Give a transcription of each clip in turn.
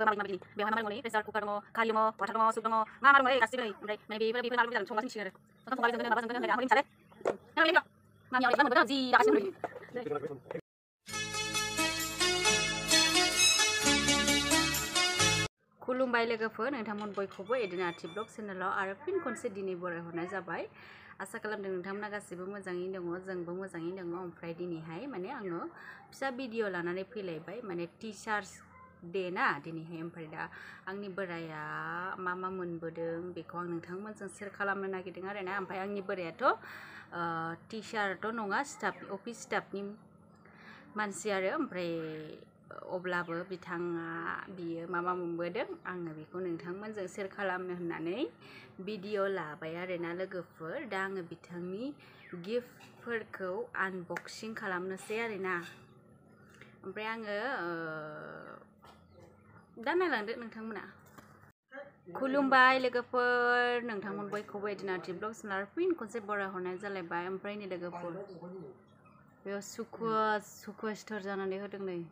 माबायदि माबायदि बेवहाय मा दङ नै प्रेसार कुकार दङ खारि दङ वाटार दङ सुप दङ मा दङ नै गासिबो नै ओमफ्राय माने बेफोर नालाय मोजां संगासिनो मिथिगोन आरो ओंखाम संबा जों माबा जों होनलाय आं मिथियालै नों मामिया बिदिबा मोनबोदों जि दागासिनो नै खुलुमबाय लोगोफोर नोंथांमोन बयखौबो एदिनाथि ब्लग चेनेलाव आरो फिन खनसे दिनै बरायहरनाय जाबाय आसा खालामदों नोंथांमोना गासिबो मोजाङैनो दङ जोंबो मोजाङैनो दङ ओमफ्राय दिनैहाय माने आङो फिसा भिडिअ लानानै फैलायबाय माने टिचार्स डे ना दिनैहाय ओमफ्राय दा आंनि बोराया मा मोनबोदों बेखौ आं नोंथांमोनजों शेयार खालामनो नागिरदों आरो ना ओमफ्राय आंनि बोरायाथ' टिचारथ' नङा स्टाफ अफिस स्टाफनि मानसि आरो ओमफ्राय अब्लाबो बिथाङा बियो मा मोनबोदों आङो बेखौ नोंथांमोनजों शेयार खालामनो होननानै भिडिअ लाबाय आरोना लोगोफोर दा आङो बिथांनि गिफ्टफोरखौ आनबक्सिं खालामनोसै आरोना ओमफ्राय आङो दा नायलांदो नोंथांमोना खुलुमबाय लोगोफोर नोंथांमोन बयखौबो एदिनाथि ब्लग चेनेल फिन खनसे बरायहरनाय जालायबाय ओमफ्राय नै लोगोफोर बेयाव सुखुवा स्टार जानानै होदों नै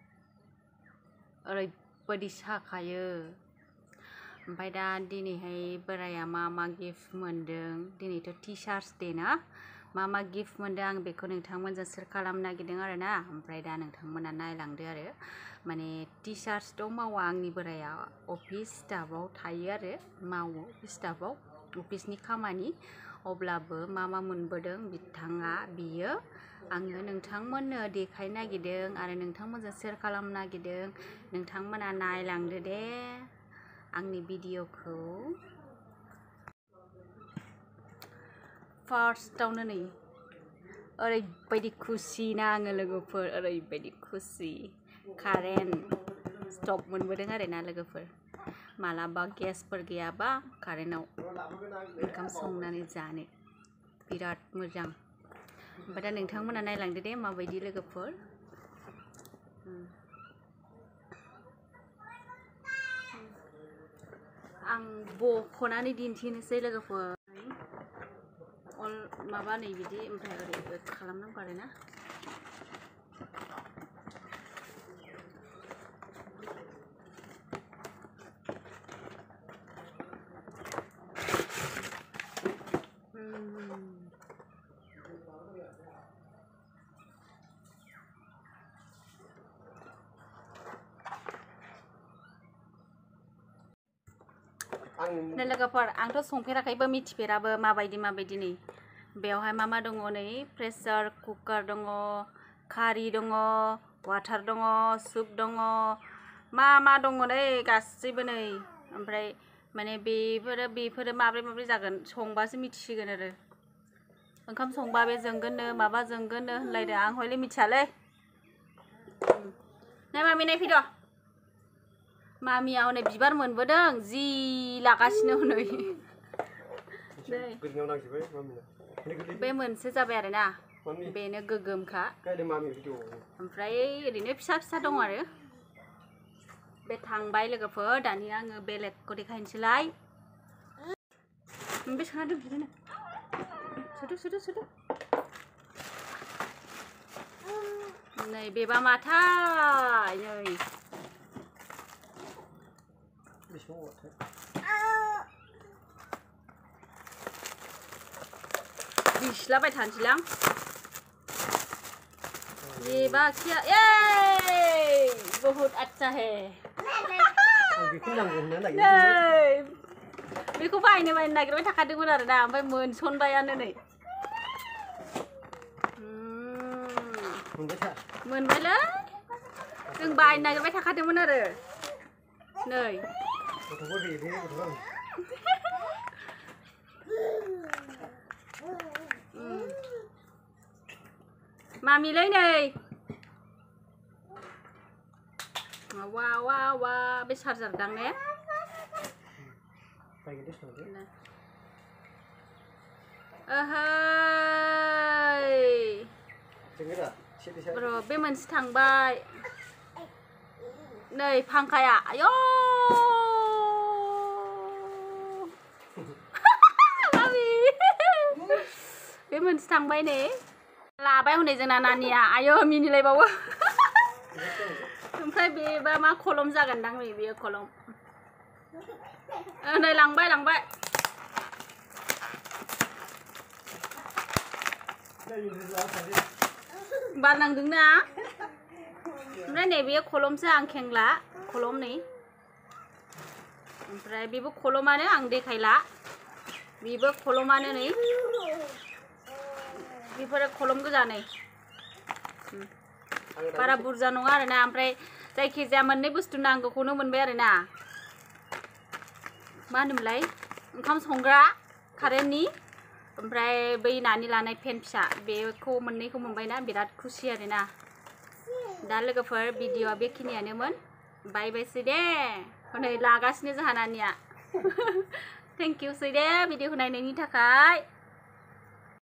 ओरैबायदि साखायो ओमफ्राय दा दिनैहाय बोराया मा गिफ्ट मोनदों दिनैथ' टिचार्स डे ना मा गिफ्ट मोनदों आं बेखौ नोंथांमोनजों शेयार खालामनो नागिरदों आरो ना ओमफ्राय दा नोंथांमोना नायलांदो आरो माने टिचार्सथ' मावा आंनि बोराया अफिस स्टाफआव थायो आरो मावो स्टाफआव अफिसनि खामानि अब्लाबो मा मोनबोदों बिथाङा बियो आङो नोंथांमोननो देखायनो नागिरदों आरो नोंथांमोनजों शेयार खालामनो नागिरदों नोंथांमोना नायलांदो दे आंनि भिडिअखौ फार्स्टआवनो नै ओरैबायदि खुसि ना आङो लोगोफोर ओरैबायदि खुसि कारेन्ट स्टभ मोनबोदों आरो ना लोगोफोर मालाबा गेसफोर गैयाबा कारेन्टआव ओंखाम संनानै जानो बिराद मोजां ओमफ्राय दा नोंथांमोना नायलांदो दे माबायदि लोगोफोर आं बख'नानै दिन्थिनोसै लोगोफोर माबा नै बिदि ओमफ्राय ओरै खालामनांगौ आरो ना नै लोगोफोर आंथ' संफेराखैबो मिथिफेराबो माबायदि नै बेवहाय मा दङ नै प्रेसार कुकार दङ खारि दङ वाटार दङ सुप दङ मा दङ नै गासैबो नै ओमफ्राय माने बेफोरो माब्रै जागोन संबासो मिथिसिगोन आरो ओंखाम संबा बे जोंगोननो माबा जोंगोननो होनलायदो आं हयले मिथियालै नाय मामि नायफैद' मामिया हनै बिबार मोनबोदों जि लागासिनो हनै बे मोनसे जाबाय आरो ना बेनो गोगोमखा ओमफ्राय ओरैनो फिसा दं आरो बे थांबाय लोगोफोर दानिया आङो बेलेगखौ देखायनोसैलाय बे सोना दोन सोदो नै बेबा माथाय नै बिस्लाबाय थानोसैलां बेबा क्या ये बहुत अच्छा है बेखौ बायनो नागिरबाय थाखादोंमोन आरो ना ओमफ्राय मोनसनबायानो नै मोनबायलै जों बायनो नागिरबाय थाखादोंमोन आरो नै मामिलै नै वा बे चार्जार दां ने र' बे मोनसे थांबाय नै फांखाया आयौ बे मोनसे थांबाय नै लाबाय हनै जोंना नानिया आयौ मिनिलायबावो ओमफ्राय बेबा मा खलम जागोनदां नै बेयो खलम नै लांबाय बार नांदोंना ओमफ्राय नै बेयो खलमसो आं खेंला खलम नै ओमफ्राय बेबो खलमानो आं देखायला बेबो खलमानो नै बेफोरो खलम गोजा नै बारा बुरजा नङा आरोना ओमफ्राय जायखिजाया मोननै बुस्थु नांगौखौनो मोनबाय आरोना मा होनोमोनलाय ओंखाम संग्रा कारेन्टनि ओमफ्राय बै नानि लानाय फेन फिसा बेखौ मोननैखौ मोनबायना बिराद खुसि आरोना दा लोगोफोर भिडिअआ बेखिनियानोमोन बाय बायसै दे नै लागासिनो जोंहा नानिया थेंक इउ सै दे भिडिअखौ नायनायनि थाखाय